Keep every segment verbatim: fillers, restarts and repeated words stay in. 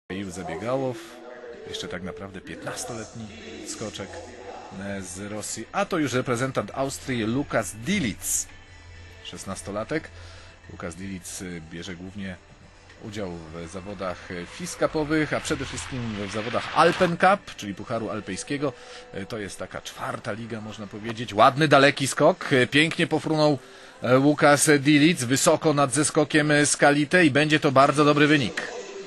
Michał Zabiegałow, jeszcze tak naprawdę piętnastoletni skoczek z Rosji, a to już reprezentant Austrii Lukas Dilic, szesnastolatek. Lukas Dilic bierze głównie udział w zawodach fiskapowych, a przede wszystkim w zawodach Alpen Cup, czyli Pucharu Alpejskiego. To jest taka czwarta liga, można powiedzieć. Ładny, daleki skok. Pięknie pofrunął Lukas Dilic, wysoko nad zeskokiem Skalite i będzie to bardzo dobry wynik.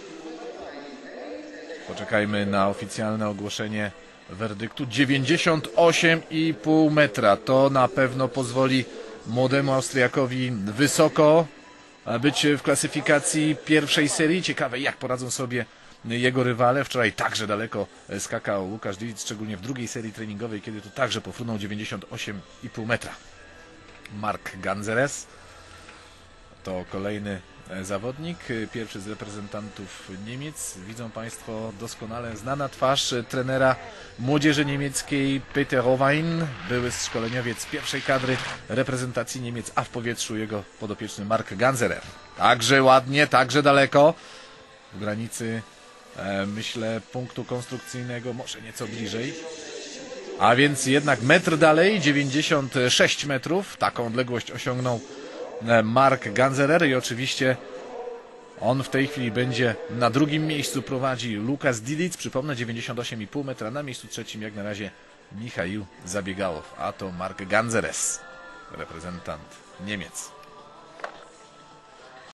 Poczekajmy na oficjalne ogłoszenie werdyktu. dziewięćdziesiąt osiem i pół metra. To na pewno pozwoli młodemu Austriakowi wysoko być w klasyfikacji pierwszej serii. Ciekawe, jak poradzą sobie jego rywale. Wczoraj także daleko skakał Lukas Dilic, szczególnie w drugiej serii treningowej, kiedy tu także pofrunął dziewięćdziesiąt osiem i pół metra. Mark Ganzeres to kolejny zawodnik, pierwszy z reprezentantów Niemiec. Widzą Państwo doskonale znana twarz trenera młodzieży niemieckiej Peter Owein, były szkoleniowiec pierwszej kadry reprezentacji Niemiec, a w powietrzu jego podopieczny Mark Ganzerer. Także ładnie, także daleko, w granicy e, myślę punktu konstrukcyjnego, może nieco bliżej. A więc jednak metr dalej, dziewięćdziesiąt sześć metrów, taką odległość osiągnął Mark Ganzerer i oczywiście on w tej chwili będzie na drugim miejscu, prowadzi Lukas Dilic, przypomnę dziewięćdziesiąt osiem i pół metra, na miejscu trzecim jak na razie Michał Zabiegałow, a to Mark Ganzeres, reprezentant Niemiec.